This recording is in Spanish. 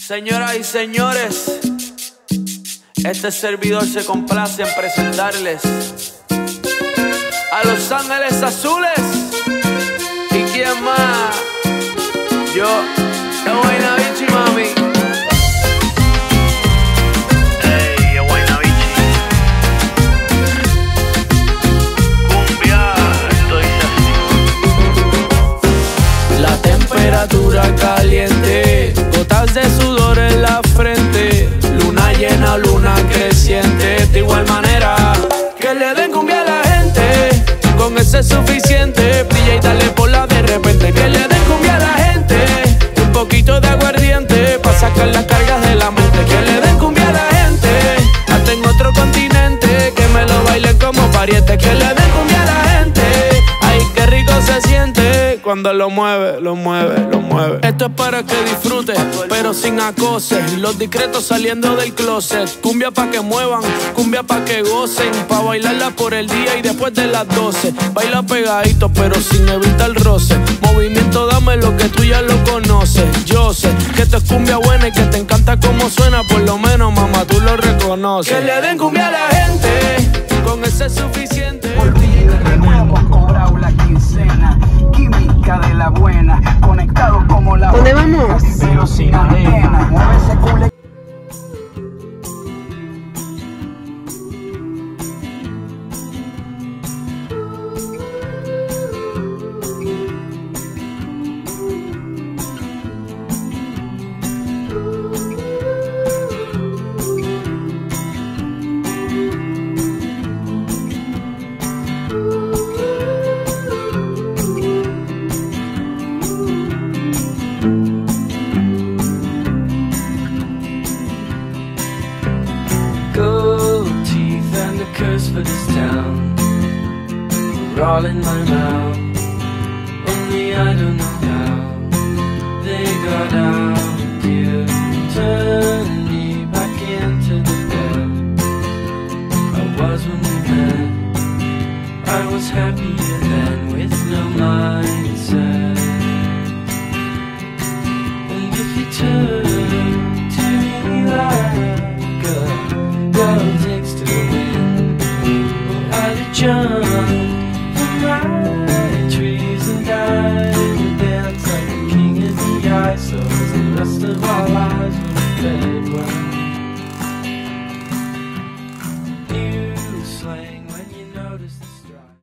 Señoras y señores, este servidor se complace en presentarles a Los Ángeles Azules. ¿Y quién más? Yo, Guaynabichi, mami. Ey, Guaynabichi. Cumbia, esto dice así. La temperatura caliente, gotas de sudor en la frente, luna llena, luna creciente. De igual manera, que le den cumbia a la gente, con ese es suficiente. Brilla y dale bola de repente. Que le den cumbia a la gente, un poquito de aguardiente, pa' sacar las cargas de la mente. Que le den cumbia a la gente, hasta en otro continente, que me lo bailen como pariente. Que le den cumbia a la gente, ay, qué rico se siente cuando lo mueve, lo mueve, lo mueve. Esto es para que disfrutes, pero sin acoses. Los discretos saliendo del closet. Cumbia pa' que muevan, cumbia pa' que gocen, pa' bailarla por el día y después de las 12. Baila pegadito, pero sin evitar roce. Movimiento, dame lo que tú ya lo conoces. Yo sé que esto es cumbia buena y que te encanta cómo suena. Por lo menos, mamá, tú lo reconoces. Que le den cumbia a la gente, con ese es suficiente. Hemos cobrado la quincena, química de la buena, conectados como la. ¿Dónde vamos? Pero sin antena, mueve ese culo. Curse for this town, we're all in my mouth. Only I don't know how they got out here. Turn me back into the bed I was when we met. I was happier then with no mindset. And if you turn to me like a girl takes to the wind, John.